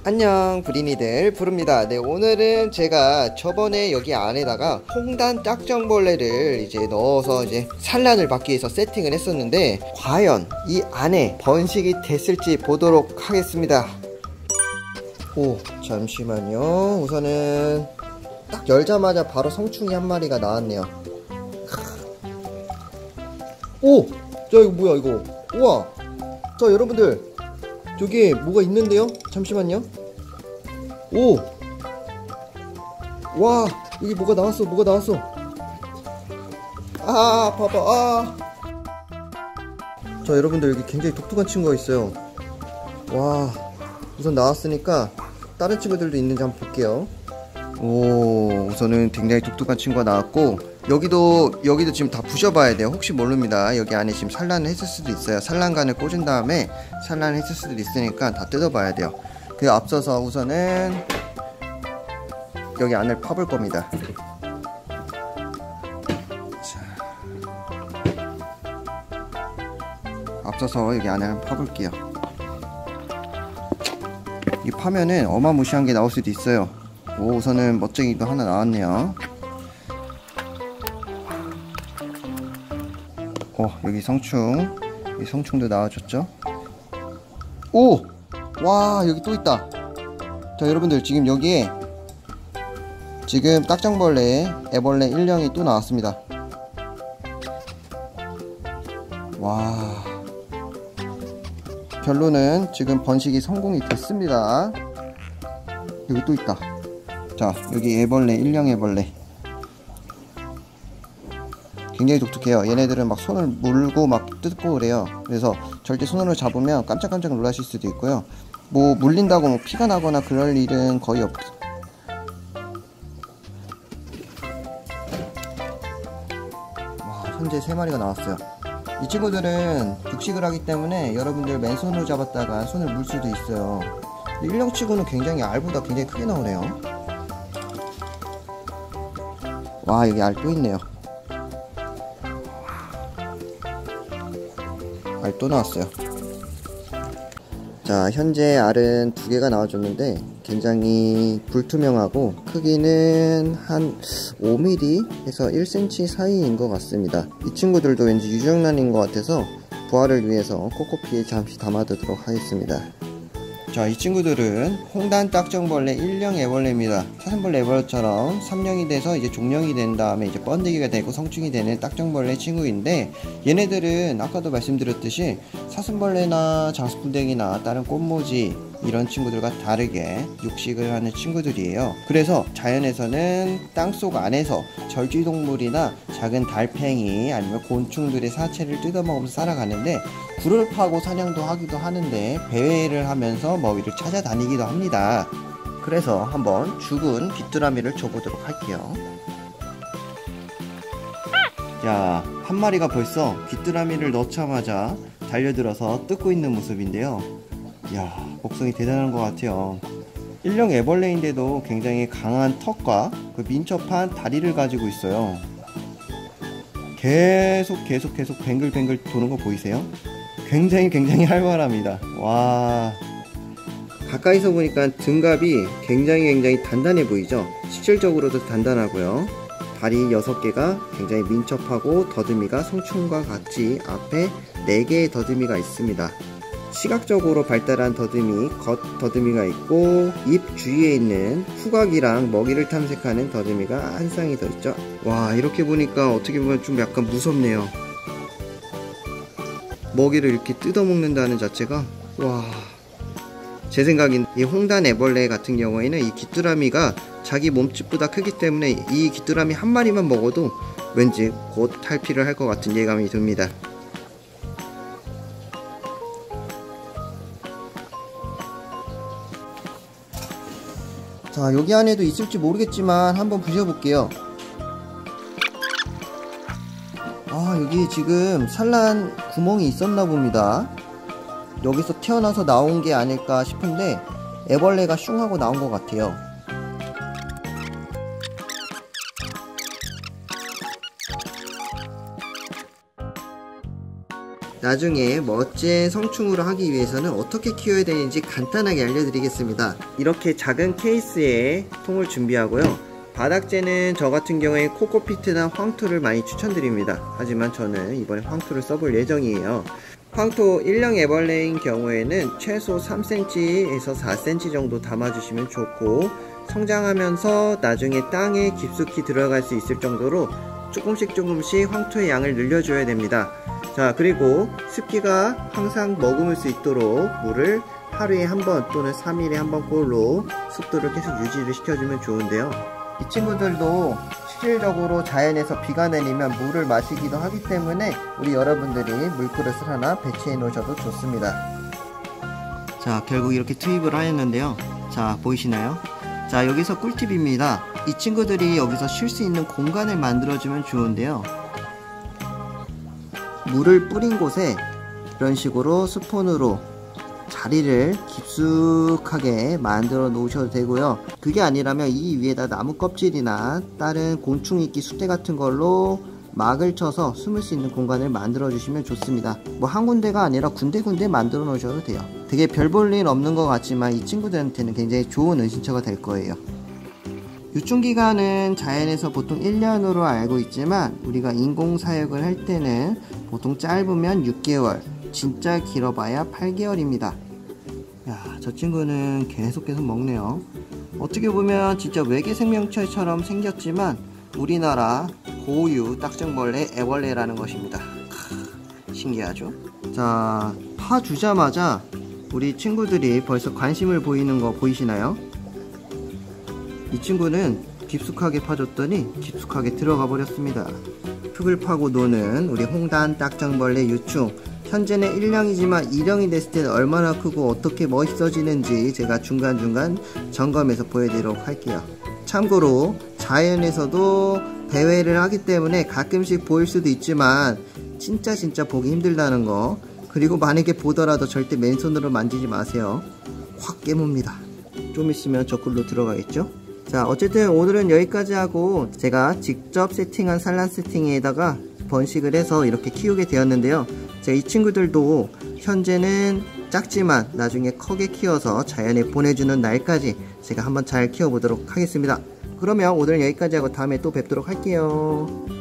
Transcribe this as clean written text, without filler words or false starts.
안녕 브리니들 부릅니다. 네, 오늘은 제가 저번에 여기 안에다가 홍단 딱정벌레를 이제 넣어서 이제 산란을 받기 위해서 세팅을 했었는데, 과연 이 안에 번식이 됐을지 보도록 하겠습니다. 오, 잠시만요. 우선은 딱 열자마자 바로 성충이 한 마리가 나왔네요. 오! 자, 이거 뭐야 이거. 우와! 자, 여러분들, 저기 뭐가 있는데요? 잠시만요. 오! 와! 여기 뭐가 나왔어. 뭐가 나왔어. 아, 봐봐. 아! 자, 여러분들, 여기 굉장히 독특한 친구가 있어요. 와, 우선 나왔으니까 다른 친구들도 있는지 한번 볼게요. 오, 우선은 굉장히 독특한 친구가 나왔고, 여기도 지금 다 부셔봐야 돼요. 혹시 모릅니다. 여기 안에 지금 산란을 했을 수도 있어요. 산란관을 꽂은 다음에 산란을 했을 수도 있으니까 다 뜯어봐야 돼요. 그 앞서서 우선은 여기 안을 파볼 겁니다. 자, 앞서서 여기 안을 한번 파볼게요. 이 파면은 어마무시한 게 나올 수도 있어요. 오, 우선은 멋쟁이도 하나 나왔네요. 여기 성충, 여기 성충도 나와줬죠. 오! 와, 여기 또 있다. 자, 여러분들, 지금 여기에 지금 딱정벌레, 애벌레 1령이 또 나왔습니다. 와, 결론은 지금 번식이 성공이 됐습니다. 여기 또 있다. 자, 여기 애벌레 1령 애벌레 굉장히 독특해요. 얘네들은 막 손을 물고 막 뜯고 그래요. 그래서 절대 손으로 잡으면 깜짝깜짝 놀라실 수도 있고요. 뭐 물린다고 뭐 피가 나거나 그럴 일은 거의 없어요. 와, 현재 3마리가 나왔어요. 이 친구들은 육식을 하기 때문에 여러분들 맨손으로 잡았다가 손을 물 수도 있어요. 1령치고는 굉장히 알보다 굉장히 크게 나오네요. 와, 여기 알 또 있네요. 알 또 나왔어요. 자, 현재 알은 2개가 나와줬는데 굉장히 불투명하고 크기는 한 5mm에서 1cm 사이인 것 같습니다. 이 친구들도 왠지 유정란인 것 같아서 부활을 위해서 코코피에 잠시 담아두도록 하겠습니다. 자, 이 친구들은 홍단 딱정벌레 1령 애벌레입니다. 사슴벌레 애벌레처럼 3령이 돼서 이제 종령이 된 다음에 이제 번데기가 되고 성충이 되는 딱정벌레 친구인데, 얘네들은 아까도 말씀드렸듯이 사슴벌레나 장수풍뎅이나 다른 꽃모지 이런 친구들과 다르게 육식을 하는 친구들이에요. 그래서 자연에서는 땅속 안에서 절지동물이나 작은 달팽이 아니면 곤충들의 사체를 뜯어먹으면서 살아가는데, 굴을 파고 사냥도 하기도 하는데 배회를 하면서 먹이를 찾아다니기도 합니다. 그래서 한번 죽은 귀뚜라미를 줘보도록 할게요. 자, 한 마리가 벌써 귀뚜라미를 넣자마자 달려들어서 뜯고 있는 모습인데요. 이야, 목성이 대단한 것 같아요. 1령 애벌레인데도 굉장히 강한 턱과 그 민첩한 다리를 가지고 있어요. 계속 뱅글뱅글 도는 거 보이세요? 굉장히 활발합니다. 와, 가까이서 보니까 등갑이 굉장히 단단해 보이죠? 실질적으로도 단단하고요. 다리 6개가 굉장히 민첩하고 더듬이가 성충과 같이 앞에 4개의 더듬이가 있습니다. 시각적으로 발달한 더듬이, 겉 더듬이가 있고, 입 주위에 있는 후각이랑 먹이를 탐색하는 더듬이가 한 쌍이 더 있죠. 와, 이렇게 보니까 어떻게 보면 좀 약간 무섭네요. 먹이를 이렇게 뜯어먹는다는 자체가, 와, 제 생각엔 이 홍단 애벌레 같은 경우에는 이 귀뚜라미가 자기 몸집보다 크기 때문에 이 귀뚜라미 한 마리만 먹어도 왠지 곧 탈피를 할 것 같은 예감이 듭니다. 자, 여기 안에도 있을지 모르겠지만 한번 부셔볼게요. 아, 여기 지금 산란 구멍이 있었나 봅니다. 여기서 태어나서 나온 게 아닐까 싶은데 애벌레가 슝 하고 나온 것 같아요. 나중에 멋진 성충으로 하기 위해서는 어떻게 키워야 되는지 간단하게 알려드리겠습니다. 이렇게 작은 케이스에 통을 준비하고요. 바닥재는 저 같은 경우에 코코피트나 황토를 많이 추천드립니다. 하지만 저는 이번에 황토를 써볼 예정이에요. 황토 1령 애벌레인 경우에는 최소 3cm에서 4cm 정도 담아주시면 좋고, 성장하면서 나중에 땅에 깊숙이 들어갈 수 있을 정도로 조금씩 황토의 양을 늘려줘야 됩니다. 자, 그리고 습기가 항상 머금을 수 있도록 물을 하루에 한 번 또는 3일에 한 번 꼴로 습도를 계속 유지를 시켜주면 좋은데요. 이 친구들도 실질적으로 자연에서 비가 내리면 물을 마시기도 하기 때문에 우리 여러분들이 물그릇을 하나 배치해 놓으셔도 좋습니다. 자, 결국 이렇게 투입을 하였는데요. 자, 보이시나요? 자, 여기서 꿀팁입니다. 이 친구들이 여기서 쉴 수 있는 공간을 만들어주면 좋은데요. 물을 뿌린 곳에 이런 식으로 스푼으로 자리를 깊숙하게 만들어 놓으셔도 되고요. 그게 아니라면 이 위에다 나무 껍질이나 다른 곤충 이끼 숫대 같은 걸로 막을 쳐서 숨을 수 있는 공간을 만들어 주시면 좋습니다. 뭐 한 군데가 아니라 군데군데 만들어 놓으셔도 돼요. 되게 별 볼 일 없는 것 같지만 이 친구들한테는 굉장히 좋은 은신처가 될 거예요. 유충기간은 자연에서 보통 1년으로 알고 있지만 우리가 인공사육을 할 때는 보통 짧으면 6개월, 진짜 길어봐야 8개월입니다. 야, 저 친구는 계속 먹네요. 어떻게 보면 진짜 외계 생명체처럼 생겼지만 우리나라 고유 딱정벌레 애벌레라는 것입니다. 신기하죠? 자, 파 주자마자 우리 친구들이 벌써 관심을 보이는 거 보이시나요? 이 친구는 깊숙하게 파줬더니 깊숙하게 들어가 버렸습니다. 흙을 파고 노는 우리 홍단 딱정벌레 유충. 현재는 1령이지만 2령이 됐을 때는 얼마나 크고 어떻게 멋있어지는지 제가 중간중간 점검해서 보여드리도록 할게요. 참고로 자연에서도 배회를 하기 때문에 가끔씩 보일 수도 있지만 진짜 보기 힘들다는 거, 그리고 만약에 보더라도 절대 맨손으로 만지지 마세요. 확 깨뭅니다. 좀 있으면 저 굴로 들어가겠죠? 자, 어쨌든 오늘은 여기까지 하고 제가 직접 세팅한 산란 세팅에다가 번식을 해서 이렇게 키우게 되었는데요. 제가 이 친구들도 현재는 작지만 나중에 크게 키워서 자연에 보내주는 날까지 제가 한번 잘 키워보도록 하겠습니다. 그러면 오늘은 여기까지 하고 다음에 또 뵙도록 할게요.